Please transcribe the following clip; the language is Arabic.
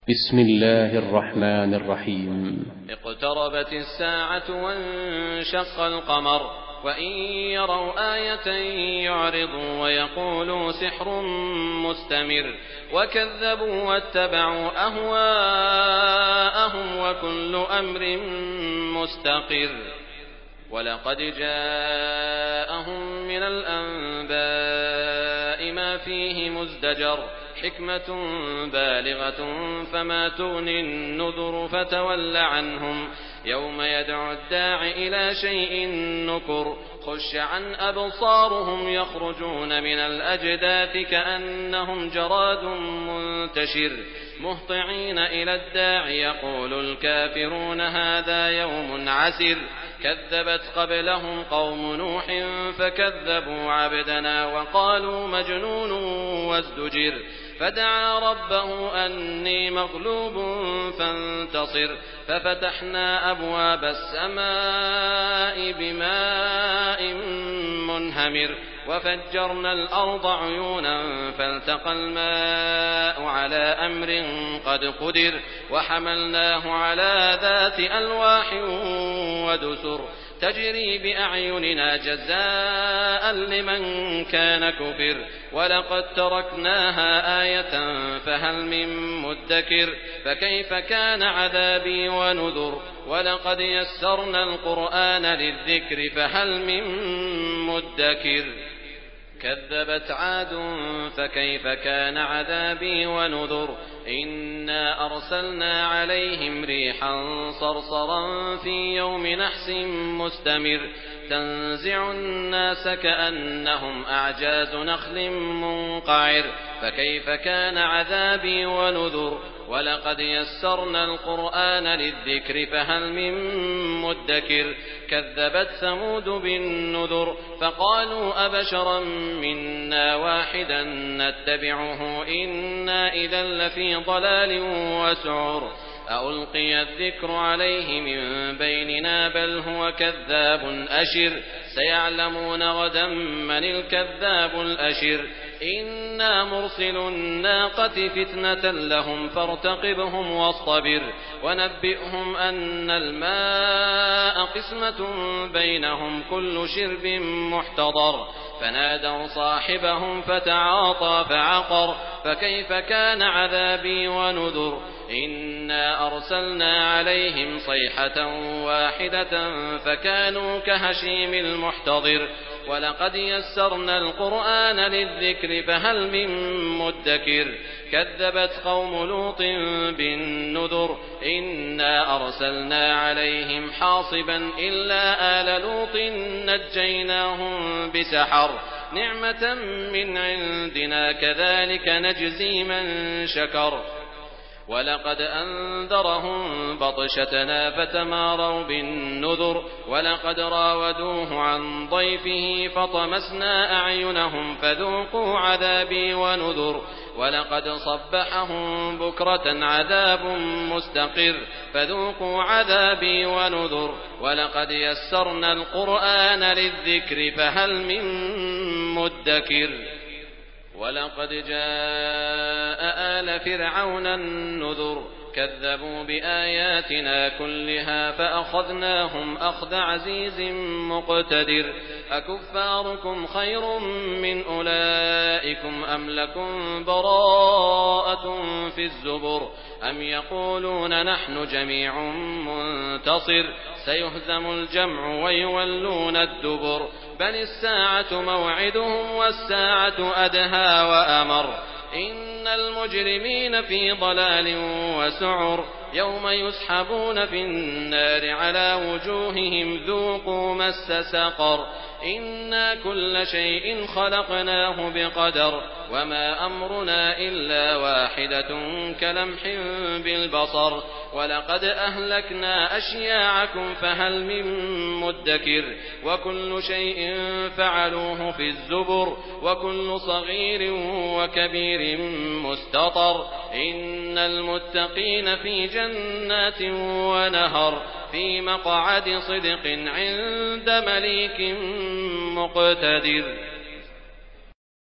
بسم الله الرحمن الرحيم. اقتربت الساعة وانشق القمر وإن يروا آية يعرضوا ويقولوا سحر مستمر وكذبوا واتبعوا أهواءهم وكل أمر مستقر. ولقد جاءهم من الأنباء ما فيه مزدجر حكمة بالغة فما تغني النذر فتول عنهم يوم يدعو الداع إلى شيء نكر خش عن أبصارهم يخرجون من الأجداث كأنهم جراد منتشر مهطعين إلى الداع يقول الكافرون هذا يوم عسر كذبت قبلهم قوم نوح فكذبوا عبدنا وقالوا مجنون وازدجر فدعا ربه أني مغلوب فانتصر ففتحنا أبواب السماء بماء منهمر وفجرنا الأرض عيونا فالتقى الماء على أمر قد قدر وحملناه على ذات ألواح ودسر تجري بأعيننا جزاء لمن كان كفر ولقد تركناها آية فهل من مدكر فكيف كان عذابي ونذر ولقد يسرنا القرآن للذكر فهل من مدكر كذبت عاد فكيف كان عذابي ونذر إنا أرسلنا عليهم ريحا صرصرا في يوم نحس مستمر تنزع الناس كأنهم أعجاز نخل منقعر فكيف كان عذابي ونذر ولقد يسرنا القرآن للذكر فهل من مدكر كذبت ثمود بالنذر فقالوا أبشرا منا واحدا نتبعه إنا إذا لفي ضلال وسعر ألقي الذكر عليه من بيننا بل هو كذاب أشر سيعلمون غدا من الكذاب الأشر إنا مرسل الناقة فتنة لهم فارتقبهم واصطبر ونبئهم أن الماء قسمة بينهم كل شرب محتضر فنادوا صاحبهم فتعاطى فعقر فكيف كان عذابي ونذر إنا أرسلنا عليهم صيحة واحدة فكانوا كهشيم المحتضر ولقد يسرنا القرآن للذكر فهل من مدكر كذبت قوم لوط بالنذر إنا أرسلنا عليهم حاصبا إلا آل لوط نجيناهم بسحر نعمة من عندنا كذلك نجزي من شكر ولقد أنذرهم بطشتنا فتماروا بالنذر ولقد راودوه عن ضيفه فطمسنا أعينهم فذوقوا عذابي ونذر ولقد صبحهم بكرة عذاب مستقر فذوقوا عذابي ونذر ولقد يسرنا القرآن للذكر فهل من مدكر ولقد جاء آل فرعون النذر كذبوا بآياتنا كلها فأخذناهم أخذ عزيز مقتدر أكفاركم خير من أولئكم أم لكم براءة في الزبر أم يقولون نحن جميع منتصر سيهزم الجمع ويولون الدبر بل الساعة موعدهم والساعة أدهى وأمر إن المجرمين في ضلال وسعر يوم يسحبون في النار على وجوههم ذوقوا مس سقر إنا كل شيء خلقناه بقدر وما أمرنا إلا واحدة كلمح بالبصر ولقد أهلكنا أشياعكم فهل من مدكر وكل شيء فعلوه في الزبر وكل صغير وكبير مستطر إن المتقين في جنات ونهر في مقعد صدق عند مليك مقتدر.